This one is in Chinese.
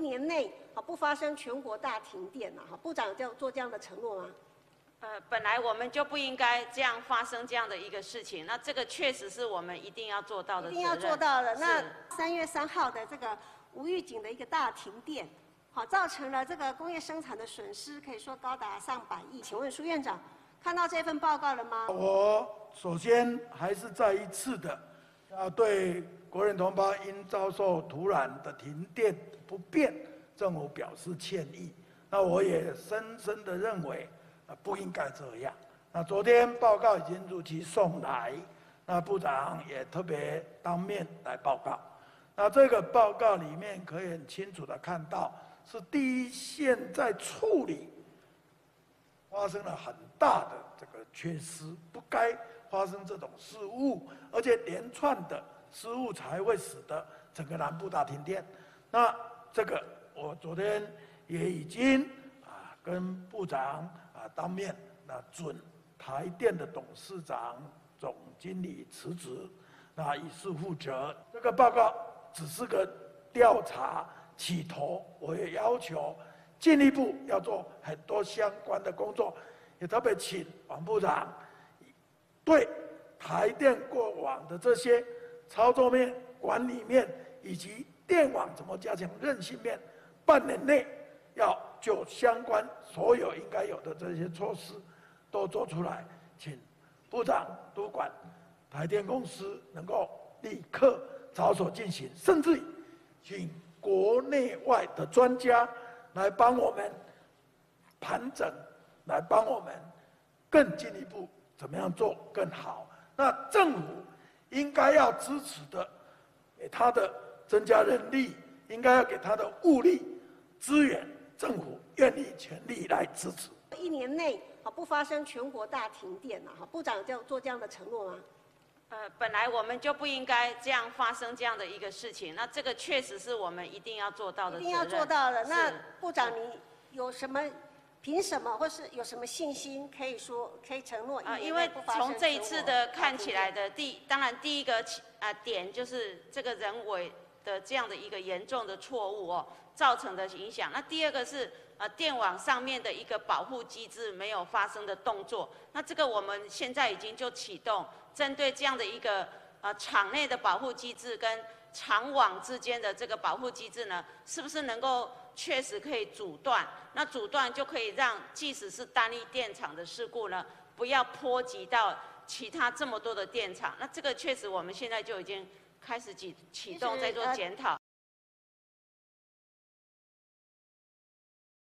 年内不发生全国大停电部长有做这样的承诺吗？ 本来我们就不应该这样发生这样的一个事情，那这个确实是我们一定要做到的责任。 一定要做到的。那3月3号的这个无预警的一个大停电，造成了这个工业生产的损失，可以说高达上百亿。请问苏院长看到这份报告了吗？ 我首先还是再一次的要对国人同胞因遭受突然的停电不便，政府表示歉意。那我也深深的认为，不应该这样。那昨天报告已经如期送来，那部长也特别当面来报告。那这个报告里面可以很清楚的看到，是第一线在处理发生了很大的这个缺失，不该发生这种事误，而且连串的失误才会使得整个南部大停电。那这个我昨天也已经跟部长当面准台电的董事长、总经理辞职，那以示负责。这个报告只是个调查起头，我也要求进一步要做很多相关的工作，也特别请王部长对台电过往的这些操作面、管理面以及电网怎么加强韧性面，半年内要就相关所有应该有的这些措施都做出来，请部长督管台电公司能够立刻着手进行，甚至请国内外的专家来帮我们盘整，来帮我们更进一步怎么样做更好。那政府应该要支持的，给他的增加人力，应该要给他的物力资源，政府愿意全力来支持。 1年内不发生全国大停电部长有做这样的承诺吗？ 本来我们就不应该这样发生这样的一个事情，那这个确实是我们一定要做到的责任。 一定要做到的。那部长你有什么？凭什么，或是有什么信心可以承诺？ 因为从这一次的看起来的当然第一个点就是这个人为的这样的一个严重的错误造成的影响。那第二个是电网上面的一个保护机制没有发生的动作。那这个我们现在已经就启动，针对这样的一个场内的保护机制跟场网之间的这个保护机制呢，是不是能够确实可以阻断？那阻断就可以让即使是单一电厂的事故呢，不要波及到其他这么多的电厂。那这个确实我们现在就已经开始启动在做检讨。